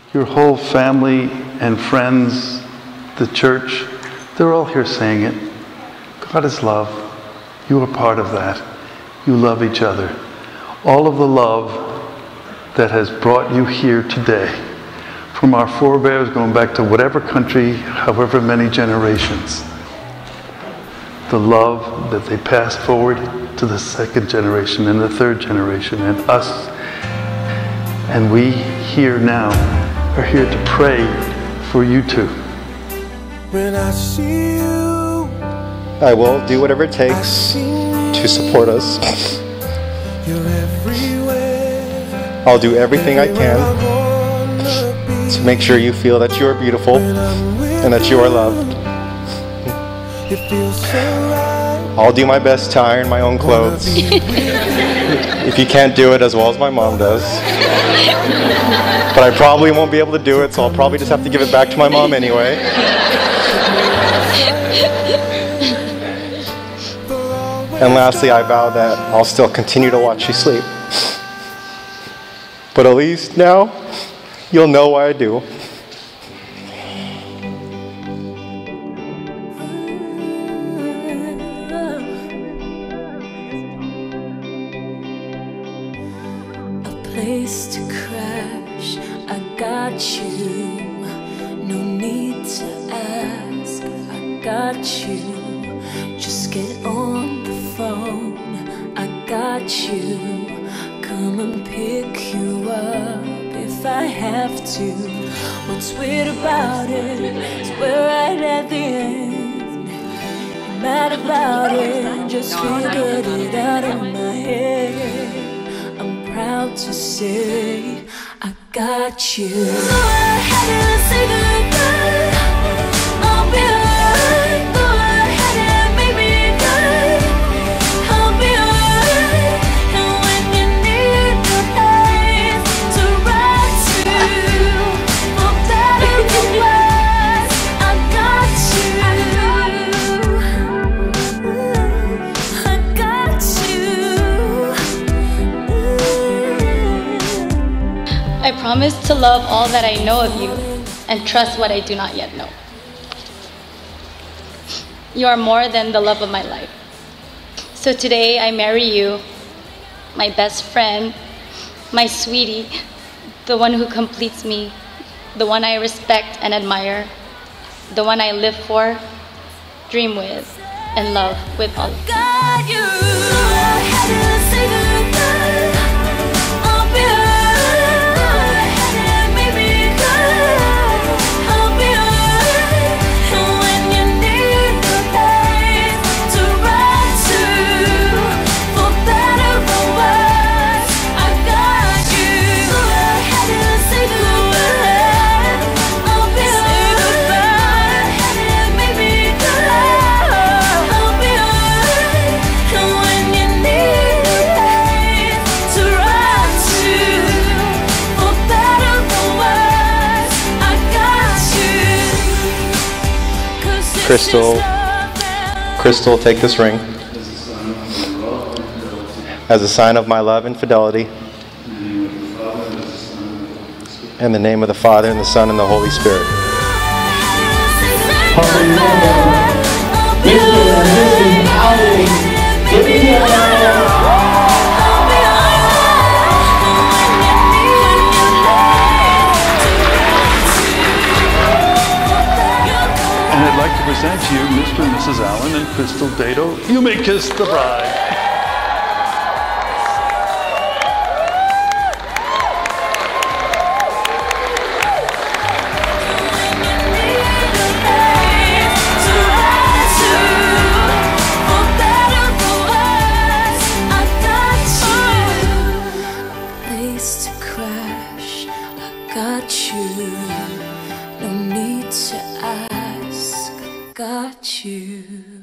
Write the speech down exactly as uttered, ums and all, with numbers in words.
your whole family and friends, the church, they're all here saying it. God is love. You are part of that. You love each other. All of the love that has brought you here today, from our forebears going back to whatever country, however many generations, the love that they passed forward to the second generation and the third generation and us. And we here now are here to pray for you too. When I see you, I will do whatever it takes to support us. you're everywhere. I'll do everything I can to make sure you feel that you are beautiful and that you are loved. It feels so right. I'll do my best to iron my own clothes. If you can't do it as well as my mom does. But I probably won't be able to do it, so I'll probably just have to give it back to my mom anyway. And lastly, I vow that I'll still continue to watch you sleep. But at least now, you'll know why I do. Place to crash, I got you. No need to ask, I got you. Just get on the phone, I got you. Come and pick you up if I have to. What's weird about it is we're right at the end. You're mad about it, just figured it out in my head. Proud to say I got you. Go ahead and say goodbye. I'll be alright. Go ahead and make me cry. I'll be alright. And when you need the place to run to, for better or worse, I got you. I got you. I promise to love all that I know of you and trust what I do not yet know. You are more than the love of my life. So today I marry you, my best friend, my sweetie, the one who completes me, the one I respect and admire, the one I live for, dream with, and love with all of you. Got you. Go ahead and say goodbye. I'll be alright. Crystal, Crystal, take this ring as a sign of my love and fidelity. In the name of the Father, and the Son, and the Holy Spirit. And I'd like to present to you Mister and Missus Allen and Crystal Dato. You may kiss the bride. Got you, no need to ask, got you.